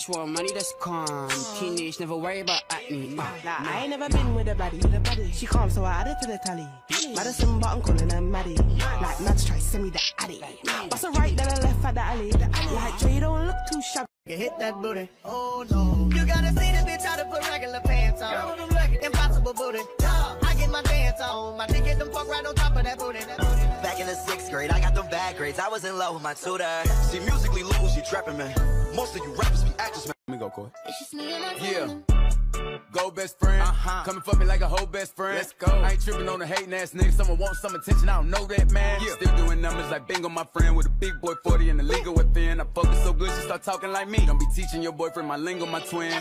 Sexual money that's calm. Teenage never worry about acne. I ain't never been with a baddie. She calm, so I added to the tally. Madison, but I'm calling her Maddie. Like Mads try to send me the addy. Bust a right, then I left at the alley. Like Jay, you don't look too shabby. You hit that booty, oh no. You gotta see the bitch how to put regular pants on. Impossible booty. I get my dance on. My dick get them fuck right on top of that booty. Back in the 6th grade, I got them bad grades. I was in love with my tutor. See, musically, look who she trapping, man. Most of you rappers be actors, man. Let me go, Corey. Yeah. Go best friend. Coming for me like a whole best friend. Let's go. I ain't tripping on the hating ass nigga. Someone wants some attention. I don't know that, man. Yeah. Still doing numbers like bingo, my friend. With a big boy 40 and the legal within. I focus so good, she start talking like me. Don't be teaching your boyfriend my lingo, my twin.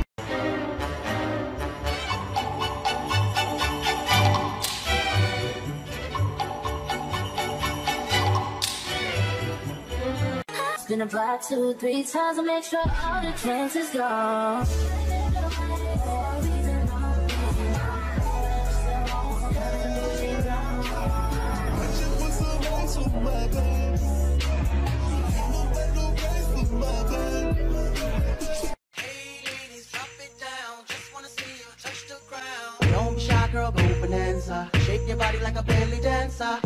Been applied 2-3 times to make sure all the chances gone. Don't be shy, girl, go bonanza. Shake your body like a belly dancer.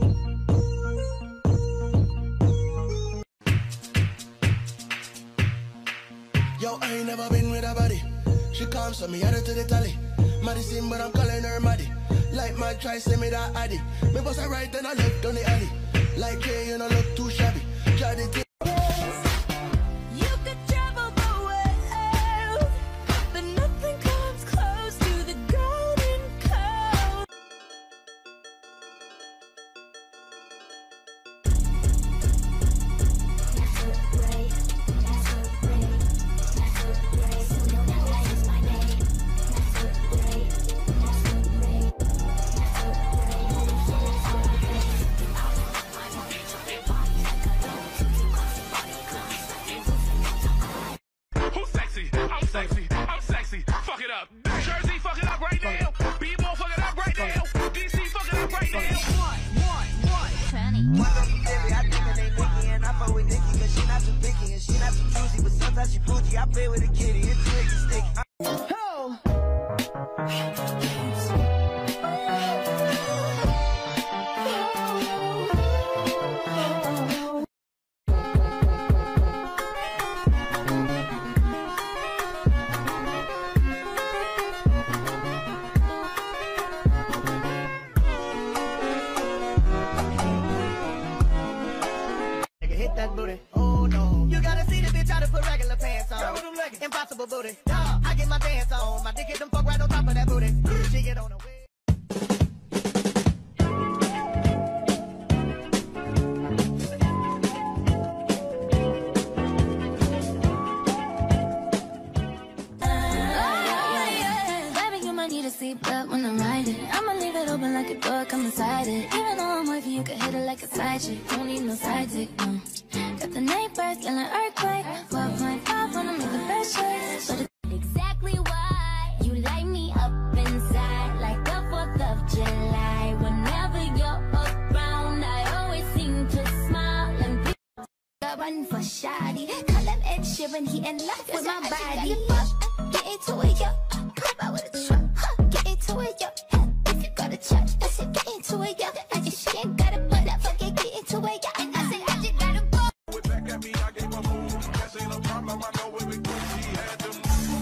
Yo, I ain't never been with a body. She comes, so me added to the tally. Madison, but I'm calling her Maddie. Like my try, send me that addy. Me bust a right, then I left on the alley. Like Jay, you don't look too shabby. Try the thing. You could travel the world, but nothing comes close to the golden code. I'm sexy. Fuck it up. Jersey, fuck it up right now. B-Ball, fuck it up right now. DC, fuck it up right now. What? Fanny. I think her name Nikki, and I fuck with Nikki, cause she not too picky and she not too choosy, but sometimes she bougie. I play with a kitty, it's tricky, sticky. Hit that booty, oh no. You gotta see the bitch how to put regular pants on. Impossible booty. I get my dance on. My dick get them fuck right on top of that booty. She get on the way. Baby, you might need a seatbelt when I'm riding. I'ma leave it open like a door, come inside it. Even though I'm wifey, you can hit it like a side chick. Don't need no side dick, no. Got the neighbors, feeling earthquake. 12.5 wanna make the best choice. But it's exactly why you light me up inside like the 4th of July. Whenever you're around, I always seem to smile and be run for shoddy. Call him Ed Sheeran, he in love with my body. Get into it, yo. Pop out with a truck. Get into it, yo. If you got a check, I said get into it, yo. I just she ain't got it, but I forget get into it, yo. And I said I just gotta go. Back at me, I gave a move. That ain't a problem, I know it was she had them.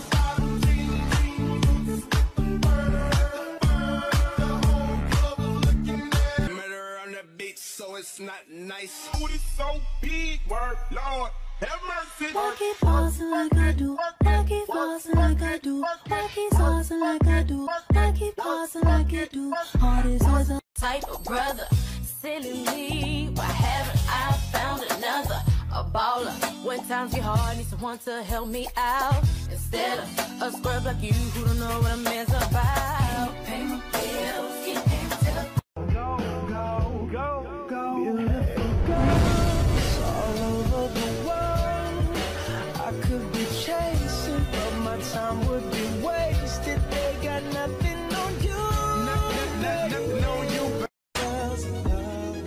Murder on the beat, so it's not nice. Booty so big, word, Lord, have mercy. Walk it pausing like I do. Walk it pausing like I do. Walk it pausing like I do. Walk it pausing like I do. Heart is as a type of brother. Silly me, why haven't I found another? A baller. When times get hard, need someone to help me out. Instead of a scrub like you who don't know what a man's about. Pay my bills, get empty. Go, go, go, go. Beautiful girls all over the world. I could be chasing, but my time would be wasted. They got nothing on you. Nothing on you. Girls in love.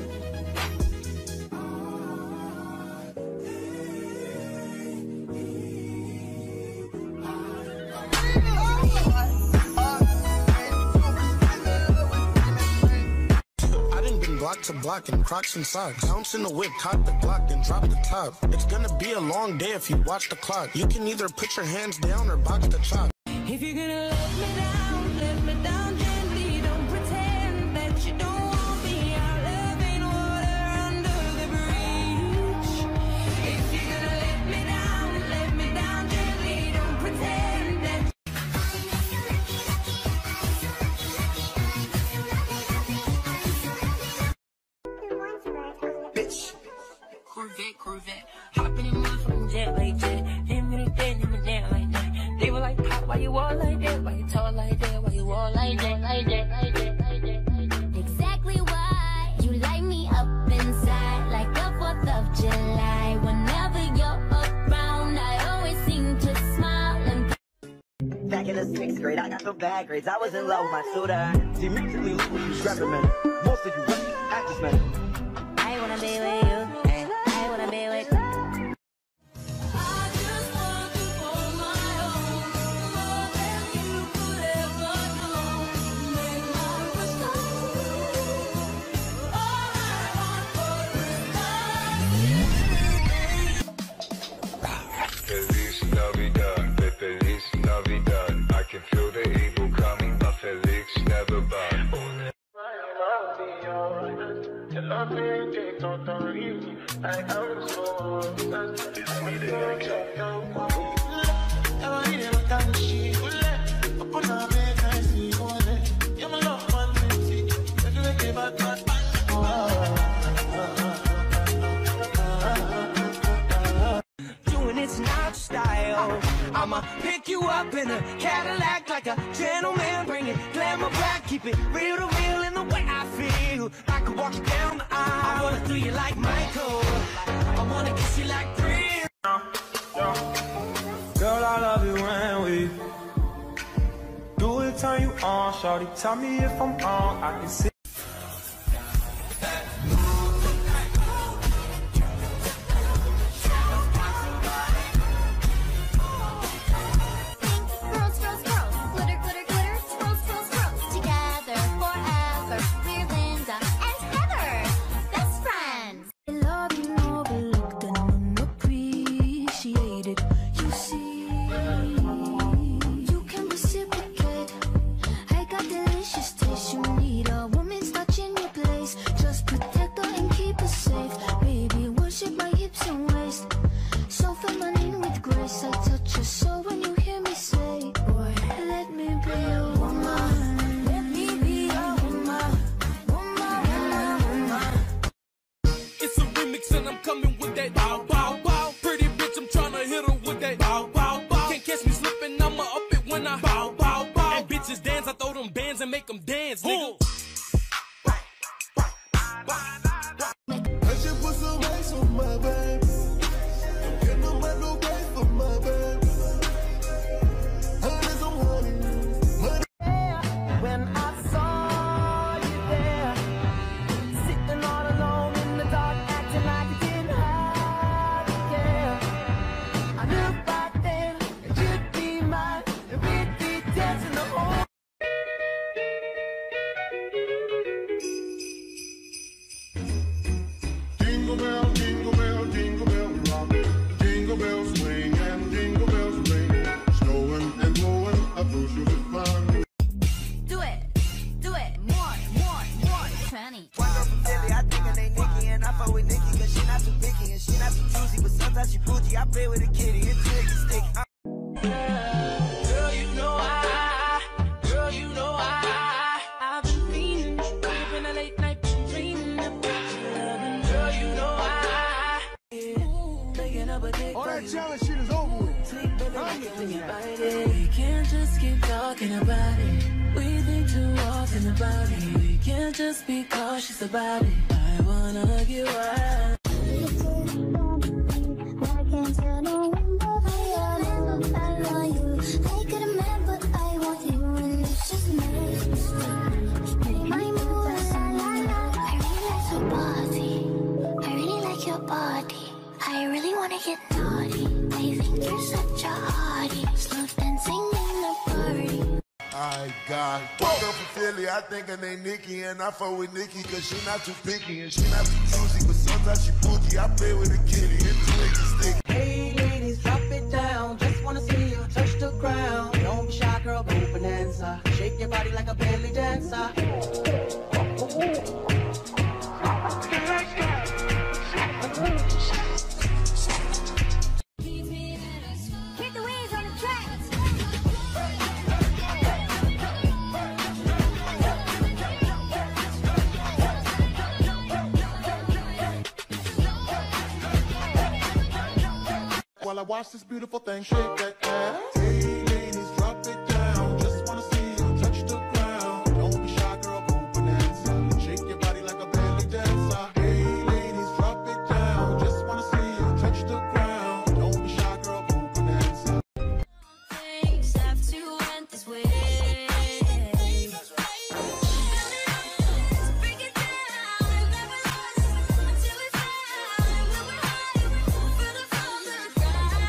block to block in Crocs and socks. Bounce in the whip, cock the Glock, then drop the top. It's gonna be a long day if you watch the clock. You can either put your hands down or box the chop. If you're gonna let me down gently. Don't pretend that you don't want me. Our love ain't water under the bridge. If you're gonna let me down gently. Don't pretend that. Bitch. Corvette. Hopping in motherfucking jet like jet. Him in the dead, him in there like that. They were like, pop, why you all like that? Why you talk like that? Why you all like that? Like that. Exactly why you light me up inside like the 4th of July. Whenever you're around, I always seem to smile and. Back in the 6th grade, I got some bad grades. I was in love with my tutor. See, musically, look what you scrapping, man. Most of you rookie actors, man. I wanna be with you, and I wanna be with you. Feliz Navidad, Feliz Navidad. I can feel the evil coming, but Felix never bad. Doing it's not style. I'ma pick you up in a Cadillac like a gentleman. Bring it glamour back, keep it real to real in the way I feel. I could walk you down the aisle. I wanna do you like Michael. I wanna kiss you like Prince. Girl, I love it when we do it, turn you on. Shawty, tell me if I'm wrong. I can see. And make them dance, nigga. I should put some ice on my baby. Don't get no man no grace for my baby. Honey's a warning. When I saw you there, sitting all alone in the dark, acting like you didn't have to care. I knew back then that you'd be mine, and we'd be dancing the whole. Jingle bell, jingle bell, jingle bell rock. Jingle bells swing and jingle bells ring. Snowing and blowing, I thought you would find. Do it, more, 20. One girl from Philly, I think her name Nikki, and I fuck with Nikki, cause she not too picky, and she not too choosy, but sometimes she bougie. I play with a kitty, it's tricky, sticky. Girl, you know I've been meaning, up in a late night, been dreaming about your loving. Girl, you know making up a dick. All that challenge shit is over with. Sleep, baby, when you bite it. We can't just keep talking about it. We think too often about it. We can't just be cautious about it. I wanna get wild. I really wanna get naughty. I think you're such a hottie. Slow dancing in the party. I got one girl from Philly. Billy, I think her name Nikki, and I fuck with Nikki cause she not too picky and she not too choosy, but sometimes she bougie. I play with a kitty and twiggy sticky. Hey ladies, drop it down. Just wanna see you touch the ground. Don't be shy, girl, go bonanza. Shake your body like a belly dancer. Hit the wheels on the track. While I watch this beautiful thing shake that ass. Hey ladies, drop it down. Just wanna see you touch the ground. Don't be shy, girl, go bonanza. Shake your body like a belly dancer. Hey ladies, drop it down. Just wanna see you touch the ground. Don't be shy, girl, go bonanza. Things have to end this way. Break it down, never lost until we found. We were high, feel the fall to the ground.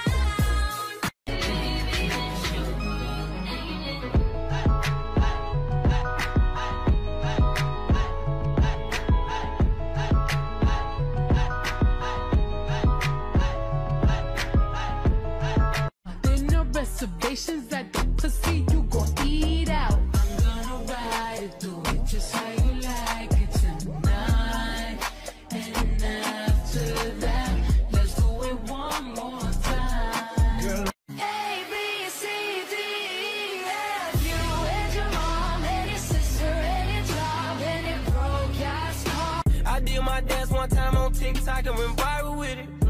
There no reservations at the pussy, you gon' eat out. I'm gonna ride it, do it just how you like it tonight. And after that, let's do it one more time. A, B, C, D, E, F. You and your mom and your sister and your job and it broke your heart. I did my dance one time on TikTok and went viral with it.